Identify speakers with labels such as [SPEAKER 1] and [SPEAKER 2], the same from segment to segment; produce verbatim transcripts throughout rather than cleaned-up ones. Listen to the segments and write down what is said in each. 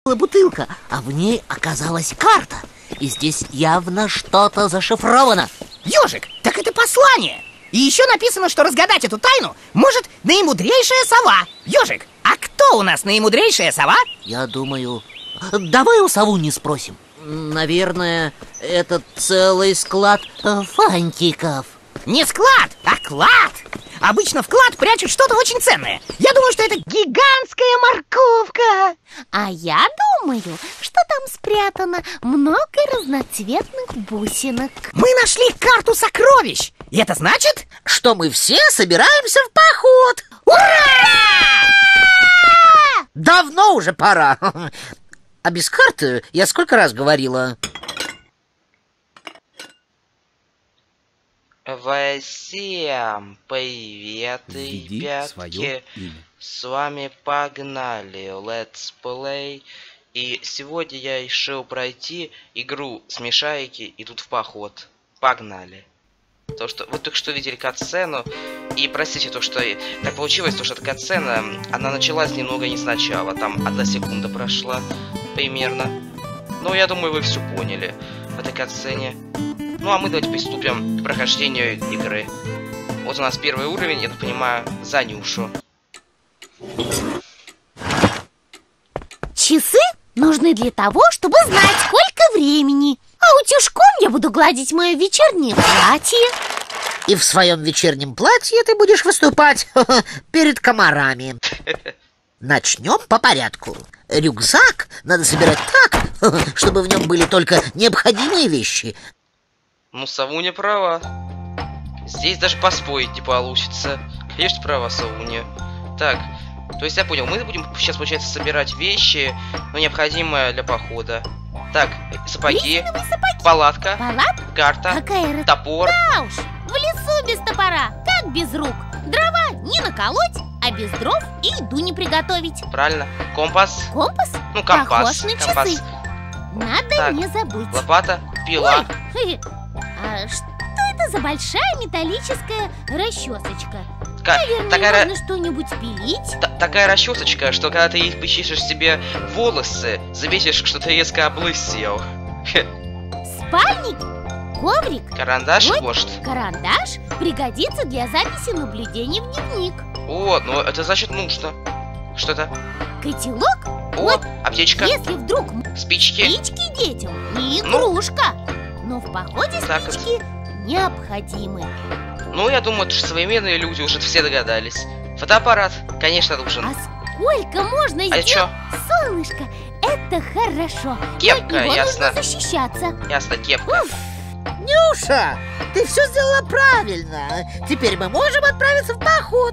[SPEAKER 1] бутылка, а в ней оказалась карта. И здесь явно что-то зашифровано.
[SPEAKER 2] Ёжик, так это послание. И еще написано, что разгадать эту тайну может наимудрейшая сова. Ёжик, а кто у нас наимудрейшая сова?
[SPEAKER 1] Я думаю, давай у совуни спросим. Наверное, это целый склад фантиков.
[SPEAKER 2] Не склад, а клад. Обычно в клад прячут что-то очень ценное. Я думаю, что это гигантская морковка.
[SPEAKER 3] А я думаю, что там спрятано много разноцветных бусинок.
[SPEAKER 2] Мы нашли карту сокровищ. И это значит,
[SPEAKER 1] что мы все собираемся в поход.
[SPEAKER 2] Ура!
[SPEAKER 1] Давно уже пора. А без карты я сколько раз говорила?
[SPEAKER 4] Всем привет, ребятки! С вами Погнали, Let's Play. И сегодня я решил пройти игру Смешарики идут в поход. Погнали! То, что вы только что видели катсцену. И простите, то, что так получилось, то, что эта катсцена, она началась немного не сначала. Там одна секунда прошла примерно. Но я думаю, вы все поняли в этой катсцене. Ну а мы давайте приступим к прохождению игры. Вот у нас первый уровень, я так понимаю, за Нюшу.
[SPEAKER 3] Часы нужны для того, чтобы знать, сколько времени. А утюжком я буду гладить мое вечернее платье.
[SPEAKER 1] И в своем вечернем платье ты будешь выступать перед комарами. Начнем по порядку. Рюкзак надо собирать так, чтобы в нем были только необходимые вещи.
[SPEAKER 4] Ну, Совуня права. Здесь даже поспорить не получится. Конечно, права Совуня. Так, то есть я понял, мы будем сейчас, получается, собирать вещи, но необходимые для похода. Так, сапоги, сапоги. Палатка,
[SPEAKER 3] Палатка?
[SPEAKER 4] карта,
[SPEAKER 3] Какая...
[SPEAKER 4] топор.
[SPEAKER 3] Да уж, в лесу без топора, как без рук. Дрова не наколоть, а без дров и еду не приготовить.
[SPEAKER 4] Правильно, компас.
[SPEAKER 3] Компас?
[SPEAKER 4] Ну, компас.
[SPEAKER 3] Похож на
[SPEAKER 4] компас.
[SPEAKER 3] часы. Надо
[SPEAKER 4] так,
[SPEAKER 3] не забыть.
[SPEAKER 4] Лопата, пила.
[SPEAKER 3] Ой, а что это за большая металлическая расчесочка?
[SPEAKER 4] Ка
[SPEAKER 3] Наверное,
[SPEAKER 4] такая
[SPEAKER 3] можно что-нибудь пилить.
[SPEAKER 4] Т такая расчесочка, что когда ты почистишь себе волосы, заметишь, что ты резко облысел.
[SPEAKER 3] Спальник, коврик,
[SPEAKER 4] карандаш,
[SPEAKER 3] вот,
[SPEAKER 4] может.
[SPEAKER 3] Карандаш пригодится для записи наблюдений в дневник.
[SPEAKER 4] О, ну это значит нужно. Что это?
[SPEAKER 3] Котелок.
[SPEAKER 4] О,
[SPEAKER 3] вот,
[SPEAKER 4] аптечка.
[SPEAKER 3] Если вдруг
[SPEAKER 4] спички.
[SPEAKER 3] Спички детям не игрушка. Ну? Но в походе
[SPEAKER 4] так,
[SPEAKER 3] спички это... необходимы.
[SPEAKER 4] Ну, я думаю, что современные люди уже все догадались. Фотоаппарат, конечно, нужен.
[SPEAKER 3] А сколько можно
[SPEAKER 4] а
[SPEAKER 3] сделать?
[SPEAKER 4] Чё?
[SPEAKER 3] Солнышко, это хорошо.
[SPEAKER 4] Кепка,
[SPEAKER 3] но от него
[SPEAKER 4] ясно.
[SPEAKER 3] нужно защищаться.
[SPEAKER 4] Ясно, кепка.
[SPEAKER 3] Уф.
[SPEAKER 1] Нюша, ты все сделала правильно. Теперь мы можем отправиться в поход.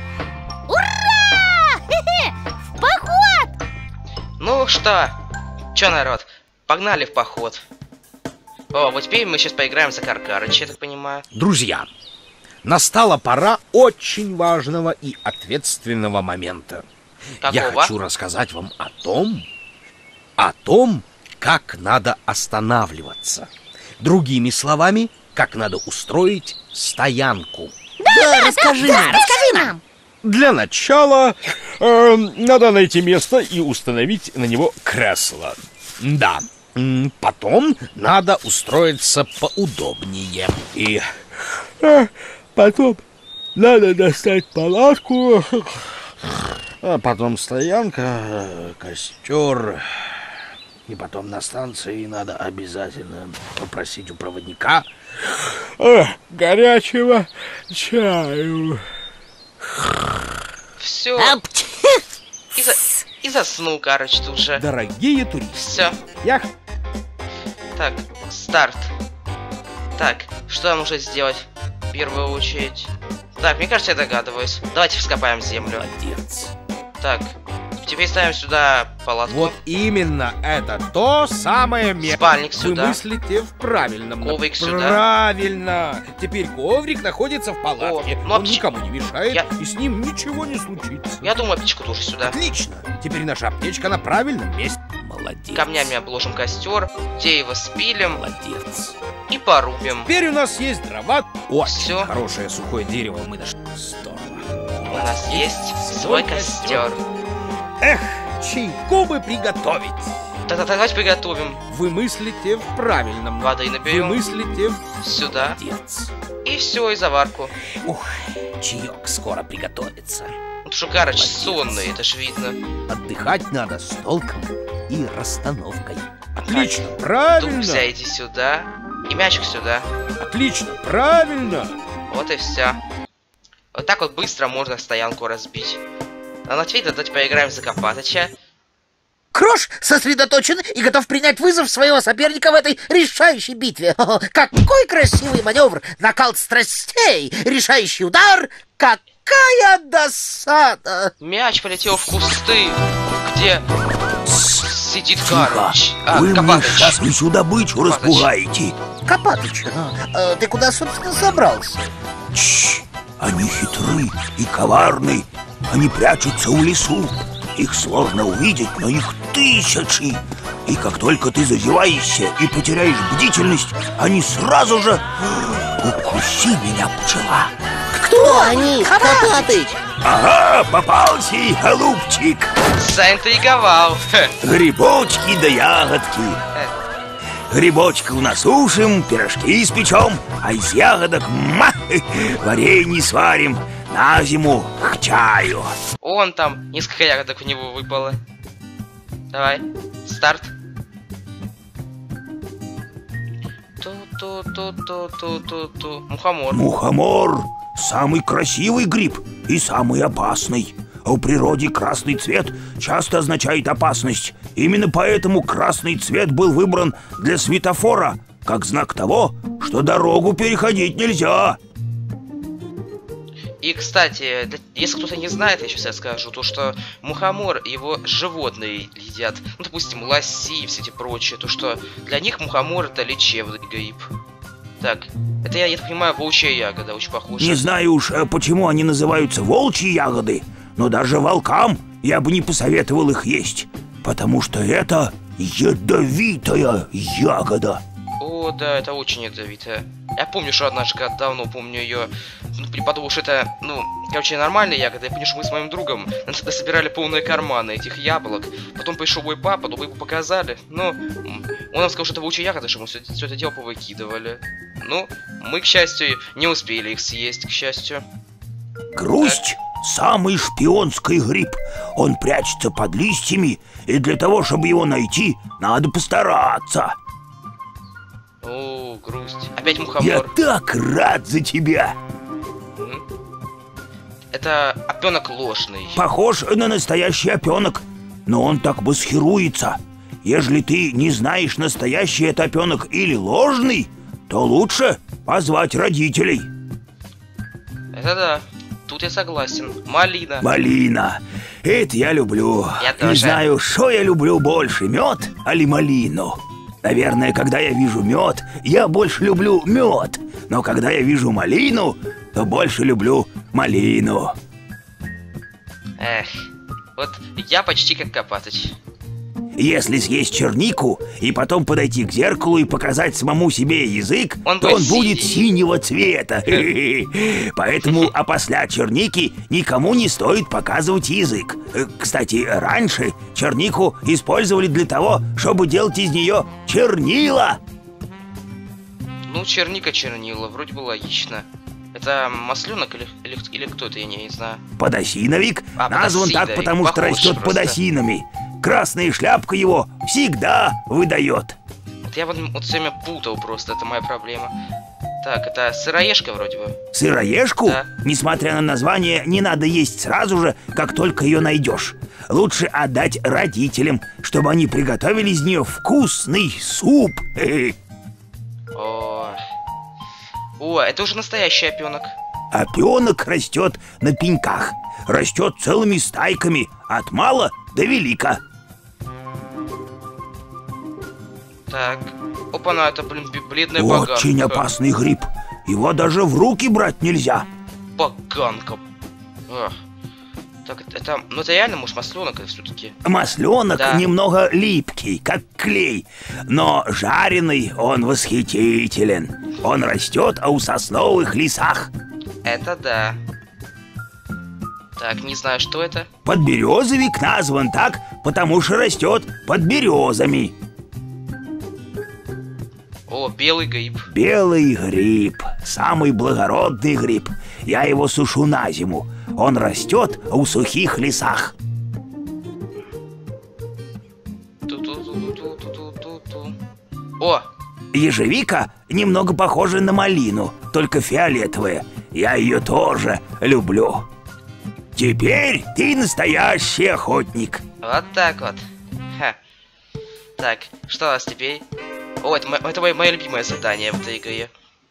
[SPEAKER 3] Ура! Хе-хе! В поход!
[SPEAKER 4] Ну что? Чё, народ? Погнали в поход. О, вот теперь мы сейчас поиграем за Каркарыч, я так понимаю.
[SPEAKER 5] Друзья, настала пора очень важного и ответственного момента.
[SPEAKER 4] Какого?
[SPEAKER 5] Я хочу рассказать вам о том, о том, как надо останавливаться. Другими словами, как надо устроить стоянку.
[SPEAKER 3] Да, да, да, расскажи, да, нам. расскажи нам.
[SPEAKER 5] Для начала э, надо найти место и установить на него кресло. Да. Потом надо устроиться поудобнее. И э, потом надо достать палатку. А потом стоянка, костер. И потом на станции надо обязательно попросить у проводника э, горячего чаю.
[SPEAKER 4] Все. И, за... и заснул, короче, тут же.
[SPEAKER 5] Дорогие туристы.
[SPEAKER 4] Все.
[SPEAKER 5] Я...
[SPEAKER 4] Так, старт. Так, что нам нужно сделать в первую очередь? Так, мне кажется, я догадываюсь. Давайте вскопаем землю.
[SPEAKER 5] Молодец.
[SPEAKER 4] Так, теперь ставим сюда палатку.
[SPEAKER 5] Вот именно это то самое место.
[SPEAKER 4] Спальник сюда.
[SPEAKER 5] Вы мыслите в правильном.
[SPEAKER 4] Коврик сюда.
[SPEAKER 5] Правильно. Теперь коврик находится в палатке.
[SPEAKER 4] О, ну,
[SPEAKER 5] Он
[SPEAKER 4] аптеч...
[SPEAKER 5] никому не мешает,
[SPEAKER 4] я...
[SPEAKER 5] и с ним ничего не случится.
[SPEAKER 4] Я думаю, аптечку тоже сюда.
[SPEAKER 5] Отлично. Теперь наша аптечка на правильном месте. Молодец.
[SPEAKER 4] Камнями обложим костер, дерево спилим.
[SPEAKER 5] Молодец.
[SPEAKER 4] И порубим.
[SPEAKER 5] Теперь у нас есть дрова. Очень
[SPEAKER 4] Всё.
[SPEAKER 5] хорошее сухое дерево мы нашли. Здорово.
[SPEAKER 4] У нас есть свой костер.
[SPEAKER 5] Эх, чайку бы приготовить.
[SPEAKER 4] Тогда давайте приготовим.
[SPEAKER 5] Вы мыслите в правильном.
[SPEAKER 4] Воды наберем.
[SPEAKER 5] Вы мыслите в...
[SPEAKER 4] Сюда.
[SPEAKER 5] Молодец.
[SPEAKER 4] И все, и заварку.
[SPEAKER 5] Ух, чаек скоро приготовится.
[SPEAKER 4] Вот что Гарыч сонный, это ж видно.
[SPEAKER 5] Отдыхать надо с толком и расстановкой. Отлично, правильно.
[SPEAKER 4] Дубся, иди сюда. И мячик сюда.
[SPEAKER 5] Отлично, правильно.
[SPEAKER 4] Вот и все. Вот так вот быстро можно стоянку разбить. А на теперь давайте поиграем за Копатыча.
[SPEAKER 1] Крош сосредоточен и готов принять вызов своего соперника в этой решающей битве. О, какой красивый маневр! Накал страстей! Решающий удар! Какая досада!
[SPEAKER 4] Мяч полетел в кусты, где сидит Гарыч. А,
[SPEAKER 6] Вы мне
[SPEAKER 4] Копатыч.
[SPEAKER 6] сейчас всю добычу
[SPEAKER 4] Копатыч.
[SPEAKER 6] распугаете.
[SPEAKER 1] Копатыч, а, а ты куда, собственно, собрался?
[SPEAKER 6] Чш, они хитры и коварны. Они прячутся в лесу. Их сложно увидеть, но их тысячи. И как только ты зазеваешься и потеряешь бдительность, они сразу же... Укуси меня, пчела.
[SPEAKER 1] Кто они, Копатыч?
[SPEAKER 6] Ага, попался, голубчик.
[SPEAKER 4] Заинтриговал.
[SPEAKER 6] Грибочки да ягодки. Грибочков насушим, пирожки испечем, а из ягодок ма, варенье сварим, на зиму к чаю.
[SPEAKER 4] Он там, несколько ягодок у него выпало. Давай, старт. Ту-ту-ту-ту-ту-ту-ту. Мухомор.
[SPEAKER 6] Мухомор – самый красивый гриб и самый опасный. В природе красный цвет часто означает опасность. Именно поэтому красный цвет был выбран для светофора, как знак того, что дорогу переходить нельзя.
[SPEAKER 4] И, кстати, для- если кто-то не знает, я сейчас расскажу, то что мухомор его животные едят. Ну, допустим, лоси и все эти прочие. То что для них мухомор это лечебный гриб. Так, это я, я так понимаю, волчья ягода, очень похожа.
[SPEAKER 6] Не знаю уж, э, почему они называются волчьи ягоды, но даже волкам я бы не посоветовал их есть, потому что это ядовитая ягода.
[SPEAKER 4] О, да, это очень ядовитая. Я помню, что однажды, когда давно помню ее, ну, подумал, что это, ну, короче, нормальная ягода. Я помню, что мы с моим другом собирали полные карманы этих яблок. Потом пришел мой папа, но мы ему показали. Ну, м, он нам сказал, что это волчья ягода, что мы все, все это дело повыкидывали. Ну, мы, к счастью, не успели их съесть, к счастью.
[SPEAKER 6] Грусть – самый шпионский гриб. Он прячется под листьями, и для того, чтобы его найти, надо постараться.
[SPEAKER 4] О, грусть. Опять
[SPEAKER 6] Я
[SPEAKER 4] мухомор.
[SPEAKER 6] так рад за тебя.
[SPEAKER 4] Мгм. Это опенок ложный.
[SPEAKER 6] Похож на настоящий опенок, но он так маскируется. Ежели ты не знаешь, настоящий это опенок или ложный, то лучше позвать родителей.
[SPEAKER 4] Это да. Тут я согласен. Малина.
[SPEAKER 6] Малина. Это я люблю.
[SPEAKER 4] Я
[SPEAKER 6] Не
[SPEAKER 4] тоже.
[SPEAKER 6] знаю, что я люблю больше, мед или малину. Наверное, когда я вижу мед, я больше люблю мед. Но когда я вижу малину, то больше люблю малину.
[SPEAKER 4] Эх. Вот я почти как Копатыч.
[SPEAKER 6] Если съесть чернику и потом подойти к зеркалу и показать самому себе язык,
[SPEAKER 4] Он
[SPEAKER 6] то
[SPEAKER 4] будет
[SPEAKER 6] он будет
[SPEAKER 4] синий.
[SPEAKER 6] синего цвета. Поэтому опосля черники никому не стоит показывать язык. Э, Кстати, раньше чернику использовали для того, чтобы делать из нее чернила.
[SPEAKER 4] Ну, черника чернила, вроде бы логично. Это масленок или, или, или кто это, я не знаю.
[SPEAKER 6] Подосиновик
[SPEAKER 4] А,
[SPEAKER 6] назван так,
[SPEAKER 4] подосиновик,
[SPEAKER 6] потому что
[SPEAKER 4] похож
[SPEAKER 6] растет
[SPEAKER 4] просто.
[SPEAKER 6] под осинами. Красная шляпка его всегда выдает.
[SPEAKER 4] Вот я вот, вот все время путал просто, это моя проблема. Так, это сыроежка вроде бы.
[SPEAKER 6] Сыроежку,
[SPEAKER 4] Да.
[SPEAKER 6] несмотря на название, не надо есть сразу же, как только ее найдешь. Лучше отдать родителям, чтобы они приготовили из нее вкусный суп. Хе-хе.
[SPEAKER 4] О, О, это уже настоящий опенок.
[SPEAKER 6] Опенок растет на пеньках. Растет целыми стайками, от мала до велика.
[SPEAKER 4] Так, опа-на, это, блин, б- бледная поганка.
[SPEAKER 6] Очень опасный гриб. Его даже в руки брать нельзя.
[SPEAKER 4] Поганка. Ах. Так, это, это, ну это реально, может, масленок это все-таки.
[SPEAKER 6] Масленок
[SPEAKER 4] Да.
[SPEAKER 6] немного липкий, как клей, но жареный он восхитителен. Он растет у сосновых лесах.
[SPEAKER 4] Это да. Так, не знаю, что это.
[SPEAKER 6] Подберезовик назван так, потому что растет под березами.
[SPEAKER 4] О, белый гриб.
[SPEAKER 6] Белый гриб, самый благородный гриб. Я его сушу на зиму. Он растет в сухих лесах.
[SPEAKER 4] Ту-ту-ту-ту-ту-ту-ту. О!
[SPEAKER 6] Ежевика немного похожа на малину, только фиолетовая. Я ее тоже люблю. Теперь ты настоящий охотник.
[SPEAKER 4] Вот так вот. Ха. Так, что у нас теперь? О, это, мо это мое, мое любимое задание в этой игре.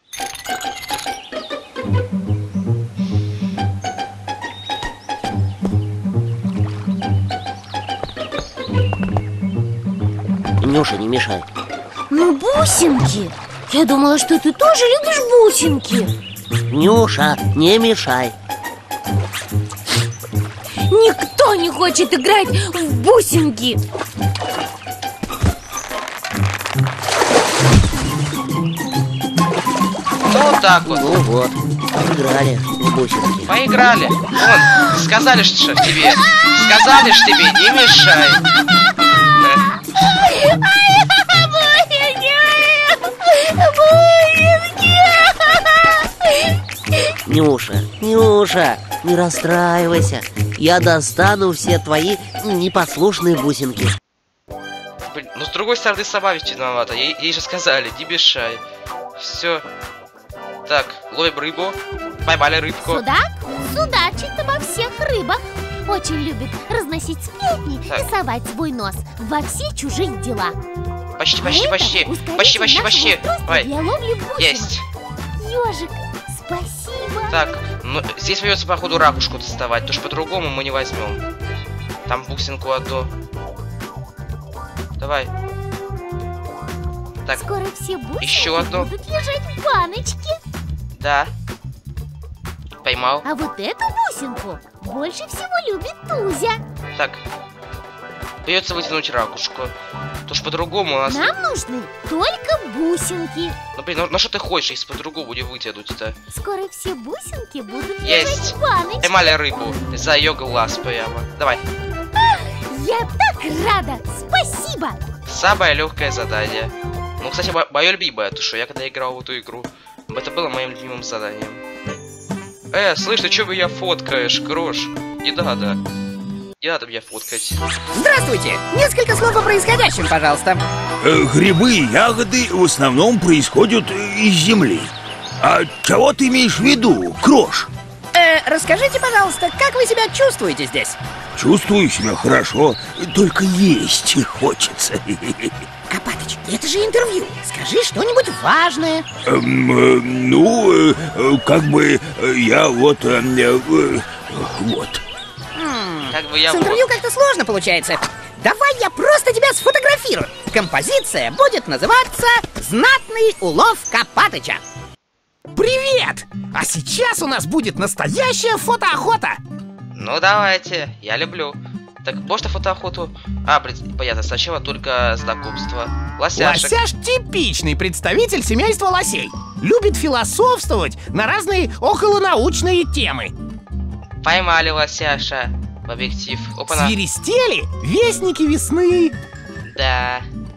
[SPEAKER 1] Нюша, не мешай.
[SPEAKER 3] Ну, бусинки. Я думала, что ты тоже любишь бусинки.
[SPEAKER 1] Нюша, не мешай.
[SPEAKER 3] Никто не хочет играть в бусинки.
[SPEAKER 4] Вот так вот.
[SPEAKER 1] Ну вот, играли в бусинки.
[SPEAKER 4] Поиграли. Вон, сказали ж что тебе. Сказали ж тебе, не мешай.
[SPEAKER 1] Нюша, Нюша, не расстраивайся. Я достану все твои непослушные бусинки.
[SPEAKER 4] Блин, ну с другой стороны сама ведь виновата. Ей, ей же сказали, не мешай. Все. Так, ловим рыбу. Поймали рыбку.
[SPEAKER 3] Судак судачит обо всех рыбах. Очень любит разносить сплетни
[SPEAKER 4] Так.
[SPEAKER 3] и совать свой нос во все чужие дела.
[SPEAKER 4] Почти, почти,
[SPEAKER 3] А
[SPEAKER 4] почти.
[SPEAKER 3] это ускоритель
[SPEAKER 4] Почти, почти,
[SPEAKER 3] нашего
[SPEAKER 4] почти.
[SPEAKER 3] устройства
[SPEAKER 4] Ой,
[SPEAKER 3] для ловли бусинок.
[SPEAKER 4] есть.
[SPEAKER 3] Ёжик, спасибо.
[SPEAKER 4] Так, ну здесь придется, походу, ракушку доставать, потому что по-другому мы не возьмем. Там бусинку одну. Давай. Так,
[SPEAKER 3] Скоро все бусинки
[SPEAKER 4] еще одну.
[SPEAKER 3] будут лежать в баночке.
[SPEAKER 4] да. Поймал.
[SPEAKER 3] А вот эту бусинку больше всего любит Тузя.
[SPEAKER 4] Так. Придется вытянуть ракушку. Потому что по-другому у нас...
[SPEAKER 3] Нам нужны только бусинки.
[SPEAKER 4] Ну блин, ну, ну что ты хочешь, если по-другому не вытянуть-то?
[SPEAKER 3] Скоро все бусинки будут
[SPEAKER 4] Есть.
[SPEAKER 3] лежать в баночке.
[SPEAKER 4] Поймали рыбу за ее глаз прямо. Давай.
[SPEAKER 3] Я так рада! Спасибо!
[SPEAKER 4] Самое легкое задание. Ну, кстати, мо- мое любимое, то что я когда играл в эту игру, это было моим любимым заданием. Э, слышь, ты чё меня фоткаешь, Крош? Не надо. Не надо меня фоткать.
[SPEAKER 2] Здравствуйте! Несколько слов о происходящем, пожалуйста.
[SPEAKER 6] Э, Грибы и ягоды в основном происходят э, из земли. А чего ты имеешь в виду, Крош?
[SPEAKER 2] Э, расскажите, пожалуйста, как вы себя чувствуете здесь?
[SPEAKER 6] Чувствую себя хорошо, только есть хочется.
[SPEAKER 2] Копатыч, это же интервью. Скажи что-нибудь важное.
[SPEAKER 6] Эм, э, ну, э, э, как бы э, я вот... э, э, вот.
[SPEAKER 4] Как бы я...
[SPEAKER 2] С интервью как-то сложно получается. Давай я просто тебя сфотографирую. Композиция будет называться «Знатный улов Копатыча». Привет! А сейчас у нас будет настоящая фотоохота.
[SPEAKER 4] Ну давайте, я люблю. Так, можно фотоохоту? А, блин, понятно, сначала только знакомство. Лосяшек.
[SPEAKER 2] Лосяш типичный представитель семейства лосей. Любит философствовать на разные околонаучные темы.
[SPEAKER 4] Поймали лосяша в объектив. Опа-на.
[SPEAKER 2] Свиристели — вестники весны.
[SPEAKER 4] Да.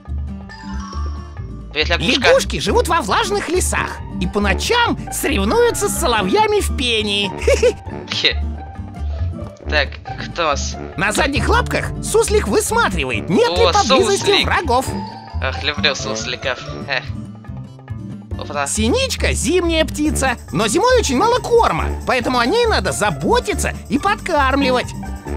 [SPEAKER 4] Привет, лягушка.
[SPEAKER 2] Лягушки живут во влажных лесах и по ночам соревнуются с соловьями в пении.
[SPEAKER 4] Хе. Так, кто у нас?
[SPEAKER 2] На задних лапках суслик высматривает, нет ли
[SPEAKER 4] О,
[SPEAKER 2] поблизости
[SPEAKER 4] суслик.
[SPEAKER 2] врагов.
[SPEAKER 4] Ах, люблю сусликов. Эх. Опа-на.
[SPEAKER 2] Синичка — зимняя птица, но зимой очень мало корма, поэтому о ней надо заботиться и подкармливать.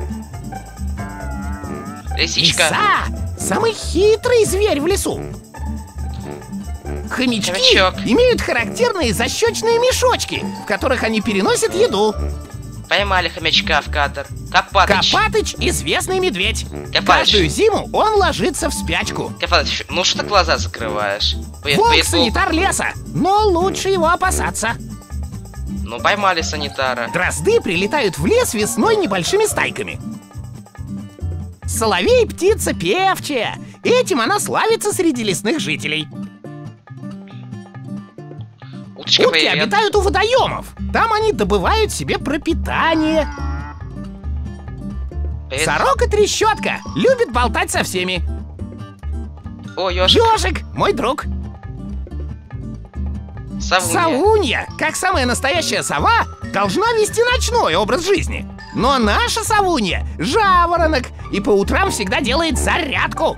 [SPEAKER 4] Лисичка.
[SPEAKER 2] Лиса — самый хитрый зверь в лесу. Хомячки
[SPEAKER 4] Хомячок.
[SPEAKER 2] имеют характерные защечные мешочки, в которых они переносят еду.
[SPEAKER 4] Поймали хомячка в кадр. Копатыч.
[SPEAKER 2] Копатыч — известный медведь.
[SPEAKER 4] Копатыч.
[SPEAKER 2] Каждую зиму он ложится в спячку.
[SPEAKER 4] Копатыч, ну что ты глаза закрываешь? Привет,
[SPEAKER 2] Волк —
[SPEAKER 4] привет, волк.
[SPEAKER 2] санитар леса, но лучше его опасаться.
[SPEAKER 4] Ну поймали санитара.
[SPEAKER 2] Дрозды прилетают в лес весной небольшими стайками. Соловей — птица певчая. Этим она славится среди лесных жителей.
[SPEAKER 4] Уточка,
[SPEAKER 2] Утки
[SPEAKER 4] привет.
[SPEAKER 2] обитают у водоемов. Там они добывают себе пропитание.
[SPEAKER 4] Привет.
[SPEAKER 2] Сорока-трещотка любит болтать со всеми.
[SPEAKER 4] О, ежик.
[SPEAKER 2] Ежик, мой друг.
[SPEAKER 4] Совунья.
[SPEAKER 2] Совунья, как самая настоящая сова, должна вести ночной образ жизни. Но наша совунья — жаворонок, и по утрам всегда делает зарядку.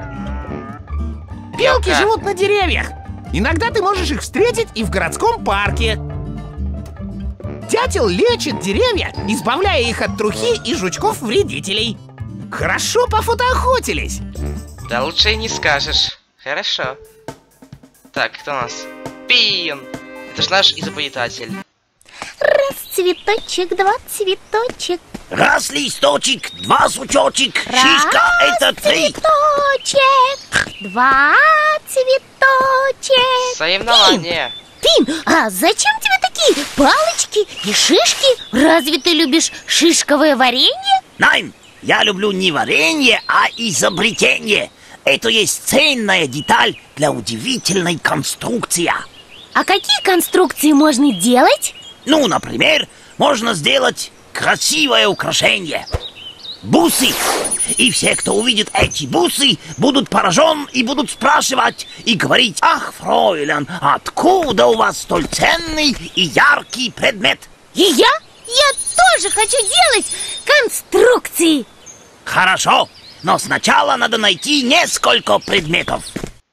[SPEAKER 2] Белки
[SPEAKER 4] Белка.
[SPEAKER 2] живут на деревьях. Иногда ты можешь их встретить и в городском парке. Дятел лечит деревья, избавляя их от трухи и жучков-вредителей. Хорошо пофотоохотились.
[SPEAKER 4] Да лучше и не скажешь. Хорошо. Так, кто у нас? Пин! Это же наш изобретатель.
[SPEAKER 3] Раз цветочек, два цветочек.
[SPEAKER 6] Раз листочек, два сучочек,
[SPEAKER 3] Раз
[SPEAKER 6] шишка это три.
[SPEAKER 3] цветочек, два цветочек.
[SPEAKER 4] Соревнование.
[SPEAKER 3] Пин, а зачем тебе такие палочки и шишки? Разве ты любишь шишковое варенье?
[SPEAKER 6] Nein, я люблю не варенье, а изобретение. Это есть ценная деталь для удивительной конструкции.
[SPEAKER 3] А какие конструкции можно делать?
[SPEAKER 6] Ну, например, можно сделать красивое украшение. Бусы. И все, кто увидит эти бусы, будут поражен и будут спрашивать и говорить: ах, фройлен, откуда у вас столь ценный и яркий предмет?
[SPEAKER 3] И я? Я тоже хочу делать конструкции.
[SPEAKER 6] Хорошо, но сначала надо найти несколько предметов.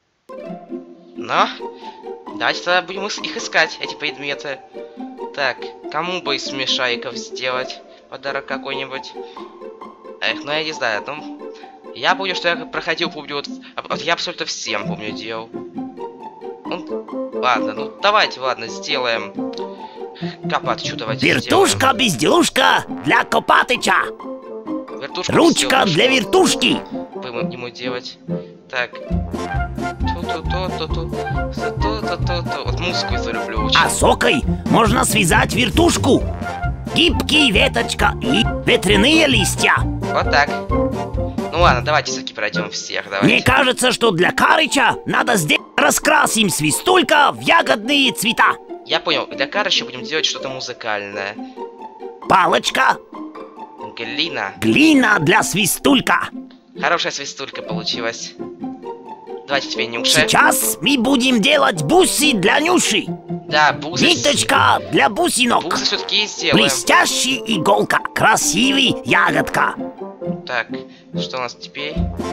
[SPEAKER 4] Но давайте тогда будем их искать, эти предметы. Так, кому бы из смешариков сделать подарок какой-нибудь? Эх, ну я не знаю, ну... Я помню, что я проходил, помню, вот, вот я абсолютно всем, помню, делал. Ну, ладно, ну давайте, ладно, сделаем... Копатычу давайте
[SPEAKER 6] Вертушка-безделушка для Копатыча.
[SPEAKER 4] Вертушку
[SPEAKER 6] Ручка для вертушки.
[SPEAKER 4] Будем ему делать. Так. Ту-ту-ту-ту-ту. Ту-ту-ту-ту-ту. Вот музыку я люблю очень.
[SPEAKER 6] А сокой можно связать вертушку. Гибкие веточка и ветряные листья.
[SPEAKER 4] Вот так. Ну ладно, давайте все-таки пройдем всех. Давайте.
[SPEAKER 6] Мне кажется, что для Карыча надо сделать раскрасим свистулька в ягодные цвета.
[SPEAKER 4] Я понял, для Карыча будем делать что-то музыкальное.
[SPEAKER 6] Палочка.
[SPEAKER 4] Глина.
[SPEAKER 6] Глина для свистулька.
[SPEAKER 4] Хорошая свистулька получилась. Давайте теперь Нюша.
[SPEAKER 6] Сейчас мы будем делать бусы для Нюши.
[SPEAKER 4] Да, бусы.
[SPEAKER 6] Ниточка для бусинок.
[SPEAKER 4] Бусы все-таки сделаем.
[SPEAKER 6] Блестящий иголка. Красивый ягодка.
[SPEAKER 4] Так, что у нас теперь?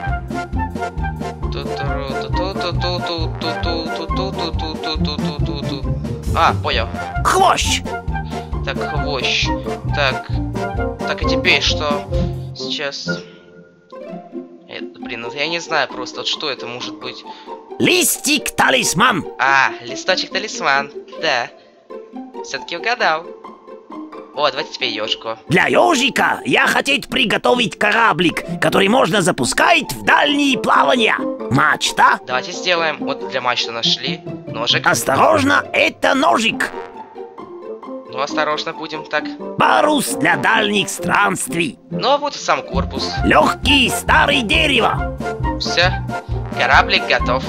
[SPEAKER 4] А, понял.
[SPEAKER 6] Хвощ.
[SPEAKER 4] Так, хвощ. Так. Так, и теперь что? Сейчас. Это, блин, ну я не знаю просто, вот что это может быть.
[SPEAKER 6] Листик-талисман.
[SPEAKER 4] А, листочек-талисман. Да. Все-таки угадал. О, давайте теперь ежику.
[SPEAKER 6] Для ежика я хотел приготовить кораблик, который можно запускать в дальние плавания. Мачта.
[SPEAKER 4] Давайте сделаем. Вот для мачты нашли. Ножик.
[SPEAKER 6] Осторожно, это ножик.
[SPEAKER 4] Ну, осторожно будем, так.
[SPEAKER 6] Парус для дальних странствий.
[SPEAKER 4] Ну, а вот и сам корпус.
[SPEAKER 6] Легкий старый дерево.
[SPEAKER 4] Все. Кораблик готов.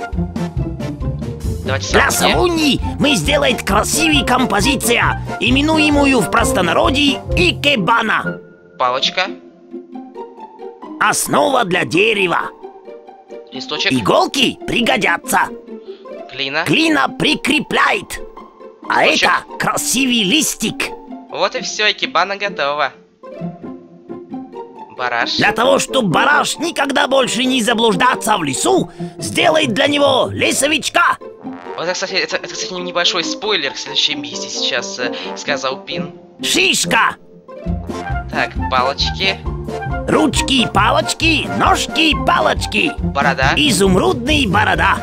[SPEAKER 4] Давайте
[SPEAKER 6] Для
[SPEAKER 4] сам
[SPEAKER 6] совуньи мы сделаем красивую композицию, именуемую в простонародье икебана.
[SPEAKER 4] Палочка.
[SPEAKER 6] Основа для дерева.
[SPEAKER 4] Листочек.
[SPEAKER 6] Иголки пригодятся.
[SPEAKER 4] Глина.
[SPEAKER 6] Глина прикрепляет. А
[SPEAKER 4] Листочек.
[SPEAKER 6] это красивый листик.
[SPEAKER 4] Вот и все, икебана готова. Бараш.
[SPEAKER 6] Для того, чтобы бараш никогда больше не заблуждаться в лесу, сделай для него лесовичка.
[SPEAKER 4] Вот это, кстати, это, это, кстати, небольшой спойлер к следующей миссии сейчас э, сказал Пин.
[SPEAKER 6] Шишка.
[SPEAKER 4] Так, палочки.
[SPEAKER 6] Ручки, палочки, ножки, палочки.
[SPEAKER 4] Борода.
[SPEAKER 6] Изумрудный борода.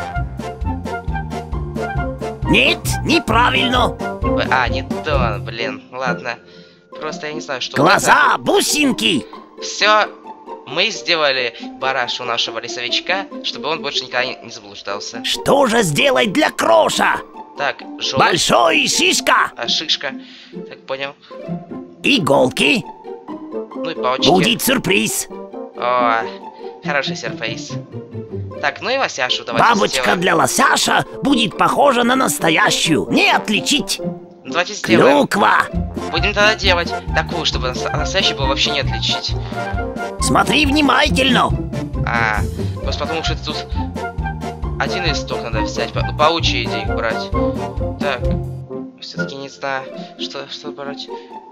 [SPEAKER 6] Нет, неправильно.
[SPEAKER 4] Б- А, не то, блин, ладно. Просто я не знаю, что...
[SPEAKER 6] Глаза, бусинки.
[SPEAKER 4] Все, мы сделали барашу нашего лесовичка, чтобы он больше никогда не, не заблуждался.
[SPEAKER 6] Что же сделать для Кроша?
[SPEAKER 4] Так, желудь.
[SPEAKER 6] Большой шишка.
[SPEAKER 4] А, шишка. Так, понял.
[SPEAKER 6] Иголки.
[SPEAKER 4] Ну и палочки.
[SPEAKER 6] Будет сюрприз.
[SPEAKER 4] О, хороший сюрприз. Так, ну и лосяшу давайте
[SPEAKER 6] Бабочка
[SPEAKER 4] сделаем.
[SPEAKER 6] для лосяша будет похожа на настоящую. Не отличить.
[SPEAKER 4] Ну, давайте сделаем.
[SPEAKER 6] Клюква.
[SPEAKER 4] Будем тогда делать такую, чтобы настоящий было вообще не отличить.
[SPEAKER 6] Смотри внимательно.
[SPEAKER 4] А, просто потому что тут один листок надо взять, по, по очереди их брать. Так, все-таки не знаю, что, что брать.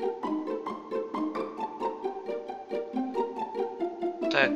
[SPEAKER 4] Так.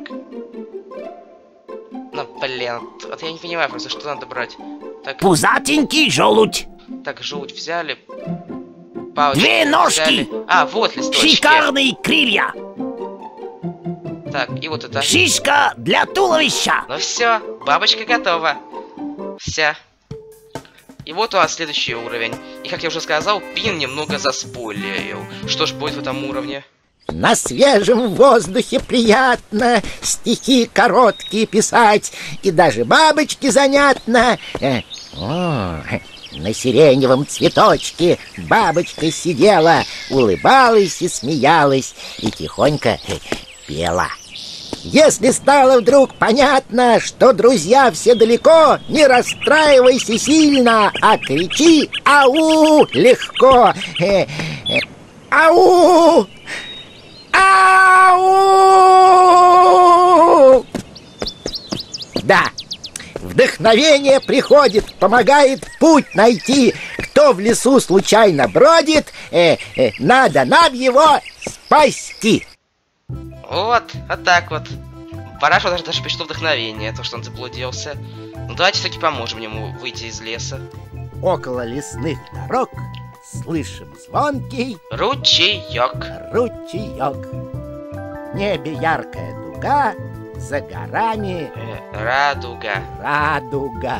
[SPEAKER 4] Ну, блин, вот я не понимаю просто, что надо брать. Так,
[SPEAKER 6] Пузатенький желудь.
[SPEAKER 4] так, желудь взяли. Палочку
[SPEAKER 6] Две ножки.
[SPEAKER 4] взяли. А, вот листочки.
[SPEAKER 6] Шикарные крылья.
[SPEAKER 4] Так, и вот это.
[SPEAKER 6] Шишка для туловища.
[SPEAKER 4] Ну все, бабочка готова. Вся. И вот у нас следующий уровень. И как я уже сказал, Пин немного заспойлерил. Что ж будет в этом уровне?
[SPEAKER 7] На свежем воздухе приятно стихи короткие писать, и даже бабочке занятно. Э, о, на сиреневом цветочке бабочка сидела, улыбалась и смеялась, и тихонько э, пела. Если стало вдруг понятно, что друзья все далеко, не расстраивайся сильно, а кричи «Ау!» легко. Э, э, «Ау!» Ау! Да, вдохновение приходит, помогает путь найти. Кто в лесу случайно бродит, э, э, надо нам его спасти.
[SPEAKER 4] Вот, вот так вот. Хорошо, даже, даже пришло вдохновение, то, что он заблудился. Ну давайте все-таки поможем ему выйти из леса.
[SPEAKER 7] Около лесных дорог слышим звонкий
[SPEAKER 4] Ручеек.
[SPEAKER 7] ручеек. В небе яркая дуга, за горами
[SPEAKER 4] Э, радуга.
[SPEAKER 7] радуга.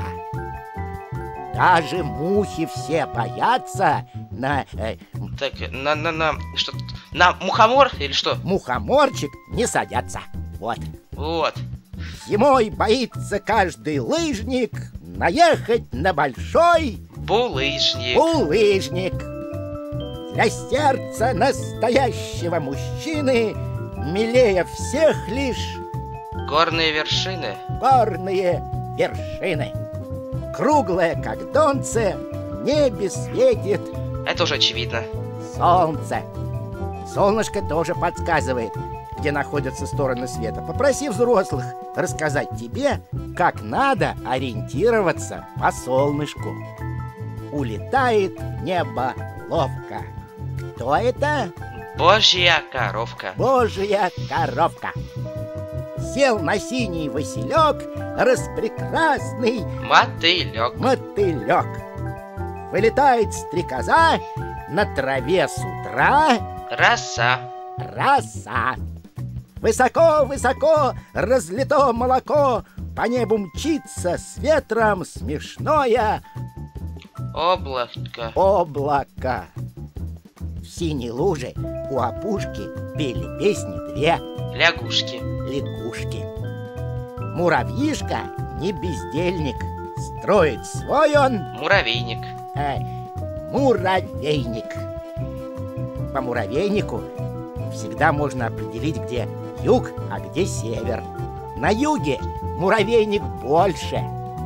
[SPEAKER 7] Даже мухи все боятся на э,
[SPEAKER 4] Так, на, на, на, что, на мухомор или что?
[SPEAKER 7] мухоморчик не садятся. Вот.
[SPEAKER 4] Вот.
[SPEAKER 7] Зимой боится каждый лыжник наехать на большой
[SPEAKER 4] Булыжник.
[SPEAKER 7] булыжник. Для сердца настоящего мужчины милее всех лишь
[SPEAKER 4] Горные вершины.
[SPEAKER 7] горные вершины. Круглое, как донце, в небе светит
[SPEAKER 4] Это уже очевидно.
[SPEAKER 7] солнце. Солнышко тоже подсказывает, где находятся стороны света. Попроси взрослых рассказать тебе, как надо ориентироваться по солнышку. Улетает в небо ловко. Кто это?
[SPEAKER 4] Божья коровка.
[SPEAKER 7] Божья коровка. Сел на синий василек распрекрасный
[SPEAKER 4] Мотылек.
[SPEAKER 7] мотылек. Вылетает стрекоза на траве с утра.
[SPEAKER 4] Роса.
[SPEAKER 7] Роса. Высоко-высоко разлито молоко, по небу мчится с ветром смешное
[SPEAKER 4] Облако.
[SPEAKER 7] облако. В синей луже у опушки пели песни две
[SPEAKER 4] Лягушки.
[SPEAKER 7] лягушки. Муравьишка не бездельник, строит свой он
[SPEAKER 4] Муравейник.
[SPEAKER 7] э, муравейник. По муравейнику всегда можно определить, где юг, а где север. На юге муравейник больше.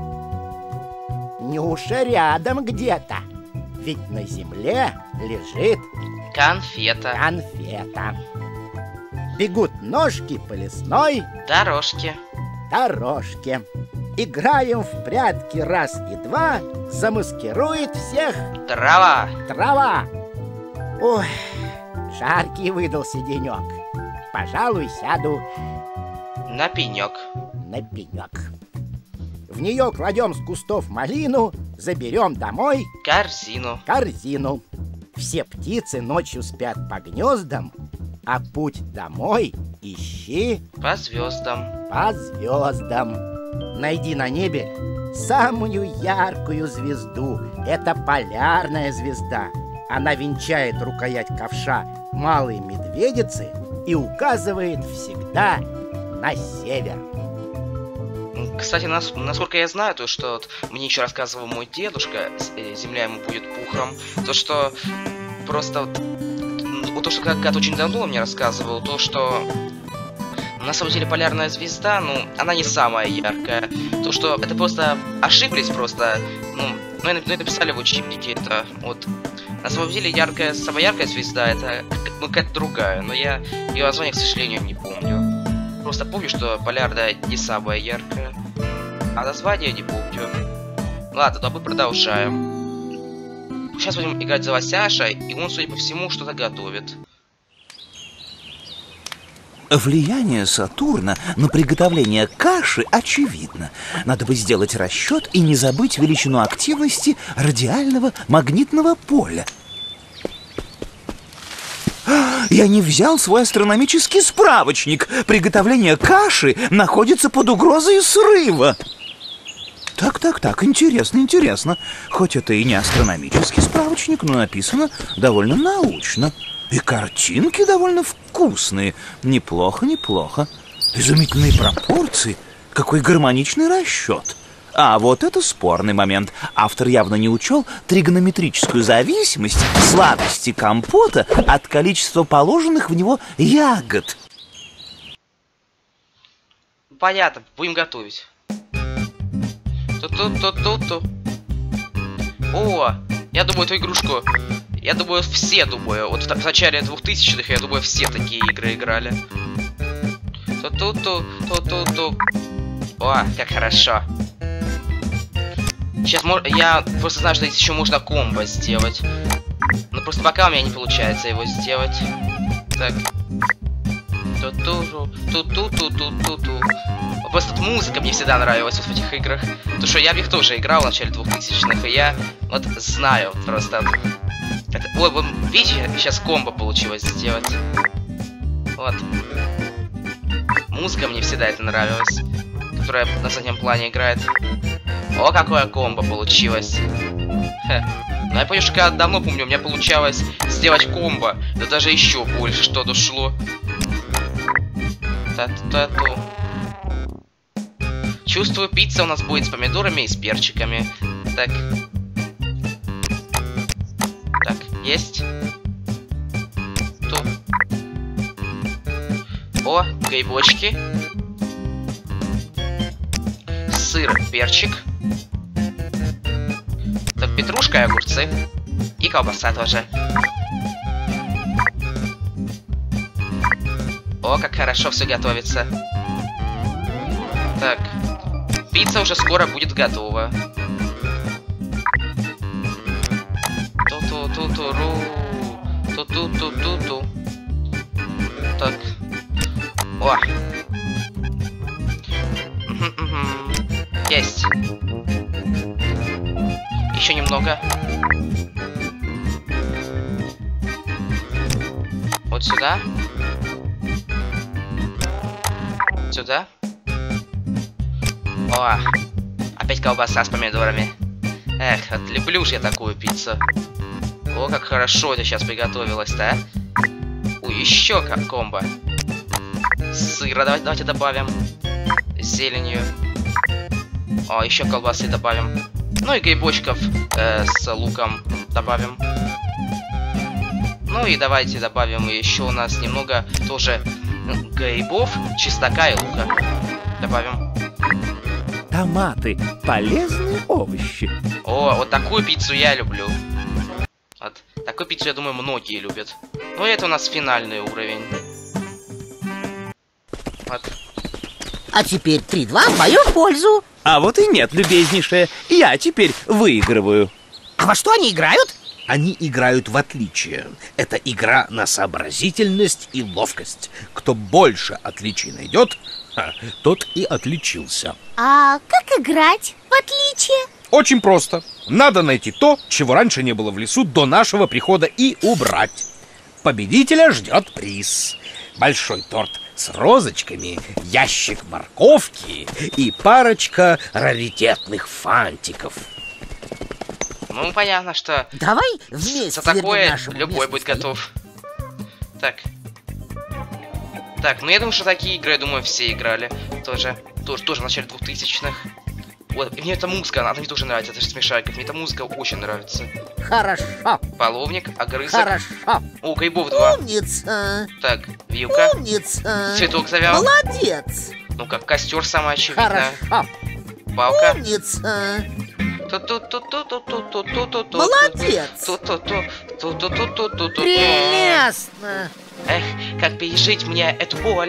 [SPEAKER 7] Нюша рядом где-то, ведь на земле лежит
[SPEAKER 4] Конфета.
[SPEAKER 7] конфета. Бегут ножки по лесной
[SPEAKER 4] Дорожки.
[SPEAKER 7] дорожке. Играем в прятки раз и два, замаскирует всех
[SPEAKER 4] Трава.
[SPEAKER 7] трава. Ой, жаркий выдался денек. Пожалуй, сяду
[SPEAKER 4] На пенек.
[SPEAKER 7] на пенек. В нее кладем с кустов малину, заберем домой
[SPEAKER 4] Корзину.
[SPEAKER 7] корзину. Все птицы ночью спят по гнездам, а путь домой ищи
[SPEAKER 4] По звездам.
[SPEAKER 7] по звездам. Найди на небе самую яркую звезду. Это полярная звезда. Она венчает рукоять ковша малой медведицы и указывает всегда на север.
[SPEAKER 4] Кстати, нас, насколько я знаю, то, что вот мне еще рассказывал мой дедушка, э, земля ему будет пухом, то, что просто... Вот, то, что когда-то очень давно он мне рассказывал, то, что На самом деле полярная звезда, ну, она не самая яркая. То, что это просто ошиблись просто, ну, ну, и написали в учебнике это, вот. На самом деле яркая, самая яркая звезда это, ну, какая-то другая, но я ее название, к сожалению, не помню. Просто помню, что полярная не самая яркая, а название не помню. Ладно, то мы продолжаем. Сейчас будем играть за Васяша, и он, судя по всему, что-то готовит.
[SPEAKER 6] Влияние Сатурна на приготовление каши очевидно. Надо бы сделать расчет и не забыть величину активности радиального магнитного поля. Я не взял свой астрономический справочник. Приготовление каши находится под угрозой срыва. Так, так, так, интересно, интересно. Хоть это и не астрономический справочник, но написано довольно научно. И картинки довольно вкусные. Неплохо, неплохо. Изумительные пропорции. Какой гармоничный расчет. А вот это спорный момент. Автор явно не учел тригонометрическую зависимость сладости компота от количества положенных в него ягод.
[SPEAKER 4] Понятно, будем готовить. Ту-ту-ту-ту-ту. О, я думаю, эту игрушку... Я думаю, все, думаю, вот в начале двухтысячных, я думаю, все такие игры играли. Ту-ту-ту, ту-ту-ту. О, как хорошо. Сейчас я просто знаю, что здесь еще можно комбо сделать. Но просто пока у меня не получается его сделать. Так. Ту-ту-ту, ту-ту-ту-ту-ту-ту. Просто тут музыка мне всегда нравилась вот в этих играх. Потому что я в них тоже играл в начале двухтысячных, и я вот знаю просто... Это, ой, вот, видите, сейчас комбо получилось сделать. Вот. Музыка мне всегда это нравилась, которая на заднем плане играет. О, какое комбо получилось. Хе. Ну, я понял, что когда давно помню, у меня получалось сделать комбо. Да даже еще больше что-то шло. Та-та-ту. Чувствую, пицца у нас будет с помидорами и с перчиками. Так. Так, есть. Ту. О, грибочки. Сыр, перчик. Так, петрушка и огурцы. И колбаса тоже. О, как хорошо все готовится. Так. Пицца уже скоро будет готова. Ту-ту-ту-ту-ру. Ту-ту-ту-ту-ту. Так. О. Есть. Еще немного. Вот сюда. Сюда. О, опять колбаса с помидорами. Эх, вот люблю ж я такую пиццу. О, как хорошо это сейчас приготовилось-то, а? Ой, еще как комбо. Сыра давайте, давайте добавим. С зеленью. О, еще колбасы добавим. Ну и грибочков э, с луком добавим. Ну и давайте добавим еще у нас немного тоже грибов, чеснока и лука. Добавим.
[SPEAKER 6] Томаты – полезные овощи.
[SPEAKER 4] О, вот такую пиццу я люблю. Вот. Такую пиццу, я думаю, многие любят. Ну, это у нас финальный уровень. Вот.
[SPEAKER 1] А теперь три-два в мою пользу.
[SPEAKER 6] А вот и нет, любезнейшая. Я теперь выигрываю.
[SPEAKER 2] А во что они играют?
[SPEAKER 5] Они играют в отличие. Это игра на сообразительность и ловкость. Кто больше отличий найдет, тот и отличился.
[SPEAKER 3] А как играть в отличие?
[SPEAKER 5] Очень просто. Надо найти то, чего раньше не было в лесу до нашего прихода, и убрать. Победителя ждет приз. Большой торт с розочками, ящик морковки и парочка раритетных фантиков.
[SPEAKER 4] Ну, понятно, что...
[SPEAKER 1] Давай вместе.
[SPEAKER 4] За такое любой будет готов. Так. Так, ну я думаю, что такие игры, я думаю, все играли. Тоже, тоже, тоже в начале двухтысячных. Вот, и мне эта музыка, она мне тоже нравится, это же смешариков, мне эта музыка очень нравится.
[SPEAKER 1] Хорошо.
[SPEAKER 4] Половник, огрызок.
[SPEAKER 1] Хорошо.
[SPEAKER 4] О, грибов два.
[SPEAKER 1] Умница.
[SPEAKER 4] Так, вилка.
[SPEAKER 1] Умница.
[SPEAKER 4] Цветок завял.
[SPEAKER 1] Молодец.
[SPEAKER 4] Ну как, костер самое очевидное.
[SPEAKER 1] Хорошо.
[SPEAKER 4] Палка.
[SPEAKER 1] Умница.
[SPEAKER 4] Ту-ту-ту-ту-ту-ту-ту-ту-ту.
[SPEAKER 1] Молодец.
[SPEAKER 4] Ту-ту-ту-ту-ту-ту-ту-ту.
[SPEAKER 1] Прелестно.
[SPEAKER 4] Эх, как пережить мне эту боль?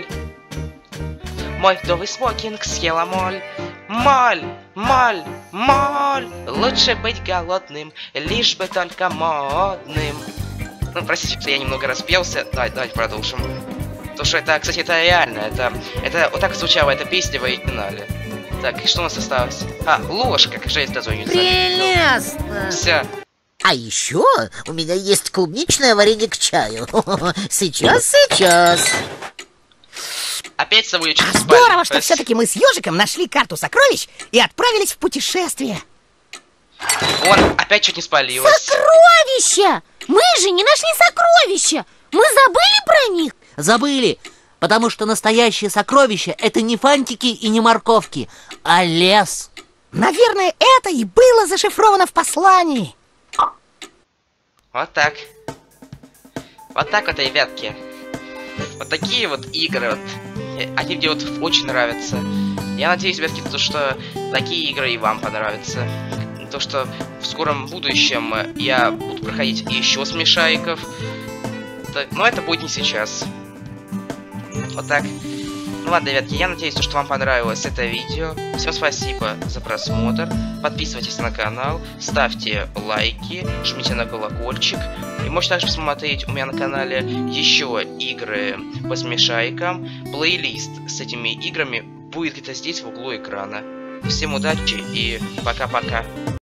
[SPEAKER 4] Мой вдовый смокинг съела моль. Моль, моль, моль. Лучше быть голодным, лишь бы только модным. Ну, простите, что я немного распелся. Давай, давайте продолжим. Потому что это, кстати, это реально. Это, это вот так звучала эта песня в оригинале. Так, и что у нас осталось? А, ложка, как же я это не
[SPEAKER 1] Прелестно.
[SPEAKER 4] Все.
[SPEAKER 1] А еще у меня есть клубничное варенье к чаю. Сейчас, сейчас.
[SPEAKER 4] Опять с собой чуть спали.
[SPEAKER 2] Здорово, что все-таки мы с ежиком нашли карту сокровищ и отправились в путешествие.
[SPEAKER 4] Он опять чуть не спалилась.
[SPEAKER 3] Сокровища! Мы же не нашли сокровища! Мы забыли про них?
[SPEAKER 8] Забыли, потому что настоящее сокровище — это не фантики и не морковки, а лес.
[SPEAKER 2] Наверное, это и было зашифровано в послании.
[SPEAKER 4] Вот так. Вот так вот, ребятки. Вот такие вот игры, вот, они мне вот очень нравятся. Я надеюсь, ребятки, то, что такие игры и вам понравятся. То, что в скором будущем я буду проходить еще смешариков. Но это будет не сейчас. Вот так. Ну ладно, ребятки, я надеюсь, что вам понравилось это видео. Всем спасибо за просмотр. Подписывайтесь на канал, ставьте лайки, жмите на колокольчик. И можете также посмотреть у меня на канале еще игры по смешарикам. Плейлист с этими играми будет где-то здесь в углу экрана. Всем удачи и пока-пока.